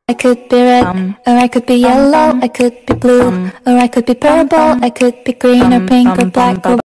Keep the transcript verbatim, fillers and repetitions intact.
I could be red, or I could be yellow, I could be blue, or I could be purple, I could be green or pink or black or